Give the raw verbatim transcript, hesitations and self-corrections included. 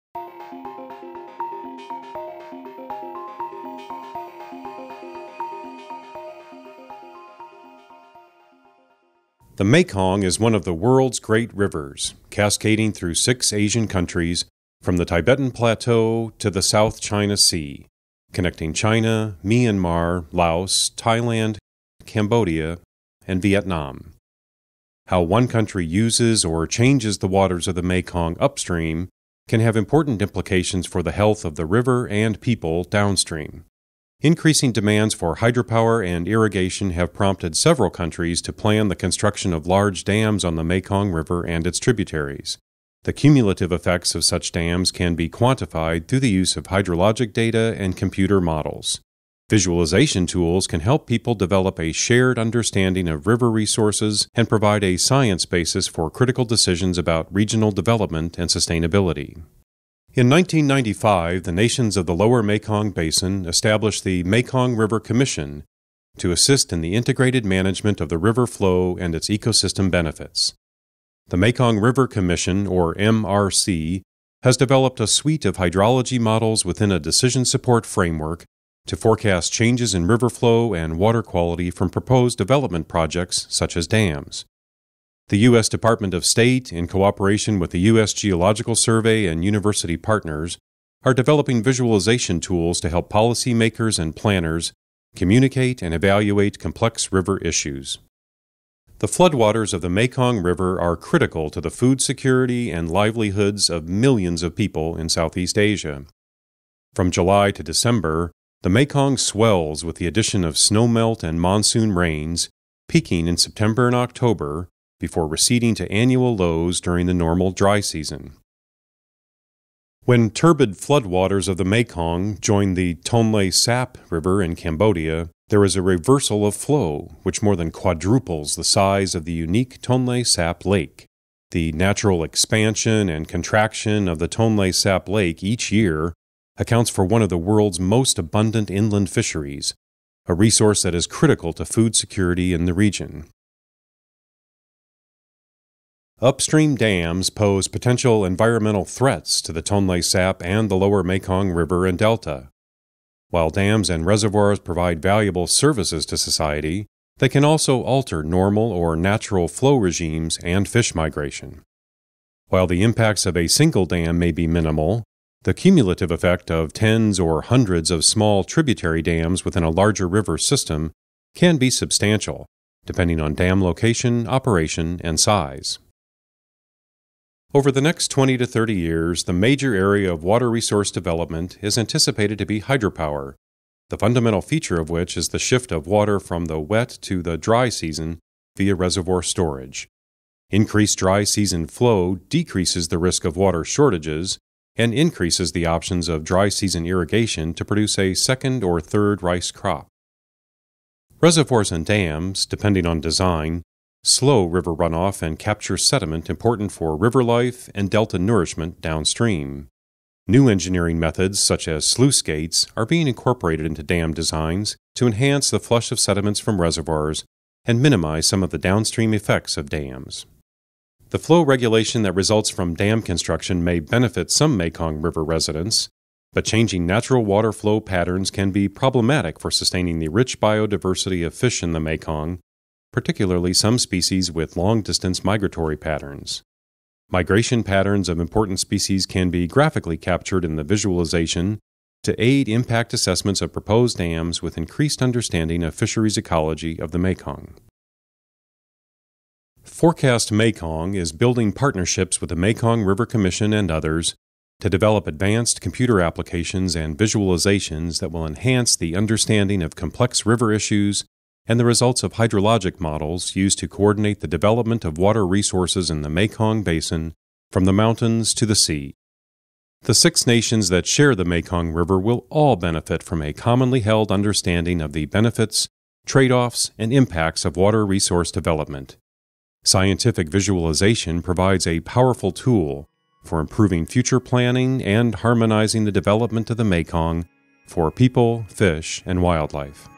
The Mekong is one of the world's great rivers, cascading through six Asian countries from the Tibetan Plateau to the South China Sea, connecting China, Myanmar, Laos, Thailand, Cambodia, and Vietnam. How one country uses or changes the waters of the Mekong upstream can have important implications for the health of the river and people downstream. Increasing demands for hydropower and irrigation have prompted several countries to plan the construction of large dams on the Mekong River and its tributaries. The cumulative effects of such dams can be quantified through the use of hydrologic data and computer models. Visualization tools can help people develop a shared understanding of river resources and provide a science basis for critical decisions about regional development and sustainability. In nineteen ninety-five, the nations of the Lower Mekong Basin established the Mekong River Commission to assist in the integrated management of the river flow and its ecosystem benefits. The Mekong River Commission, or M R C, has developed a suite of hydrology models within a decision support framework to forecast changes in river flow and water quality from proposed development projects such as dams. The U S Department of State, in cooperation with the U S Geological Survey and university partners, are developing visualization tools to help policymakers and planners communicate and evaluate complex river issues. The floodwaters of the Mekong River are critical to the food security and livelihoods of millions of people in Southeast Asia. From July to December, the Mekong swells with the addition of snowmelt and monsoon rains, peaking in September and October, before receding to annual lows during the normal dry season. When turbid floodwaters of the Mekong join the Tonle Sap River in Cambodia, there is a reversal of flow, which more than quadruples the size of the unique Tonle Sap Lake. The natural expansion and contraction of the Tonle Sap Lake each year accounts for one of the world's most abundant inland fisheries, a resource that is critical to food security in the region. Upstream dams pose potential environmental threats to the Tonle Sap and the lower Mekong River and Delta. While dams and reservoirs provide valuable services to society, they can also alter normal or natural flow regimes and fish migration. While the impacts of a single dam may be minimal, the cumulative effect of tens or hundreds of small tributary dams within a larger river system can be substantial, depending on dam location, operation, and size. Over the next twenty to thirty years, the major area of water resource development is anticipated to be hydropower, the fundamental feature of which is the shift of water from the wet to the dry season via reservoir storage. Increased dry season flow decreases the risk of water shortages and increases the options of dry season irrigation to produce a second or third rice crop. Reservoirs and dams, depending on design, slow river runoff and capture sediment important for river life and delta nourishment downstream. New engineering methods, such as sluice gates, are being incorporated into dam designs to enhance the flush of sediments from reservoirs and minimize some of the downstream effects of dams. The flow regulation that results from dam construction may benefit some Mekong River residents, but changing natural water flow patterns can be problematic for sustaining the rich biodiversity of fish in the Mekong, particularly some species with long-distance migratory patterns. Migration patterns of important species can be graphically captured in the visualization to aid impact assessments of proposed dams with increased understanding of fisheries ecology of the Mekong. Forecast Mekong is building partnerships with the Mekong River Commission and others to develop advanced computer applications and visualizations that will enhance the understanding of complex river issues and the results of hydrologic models used to coordinate the development of water resources in the Mekong Basin from the mountains to the sea. The six nations that share the Mekong River will all benefit from a commonly held understanding of the benefits, trade-offs, and impacts of water resource development. Scientific visualization provides a powerful tool for improving future planning and harmonizing the development of the Mekong for people, fish, and wildlife.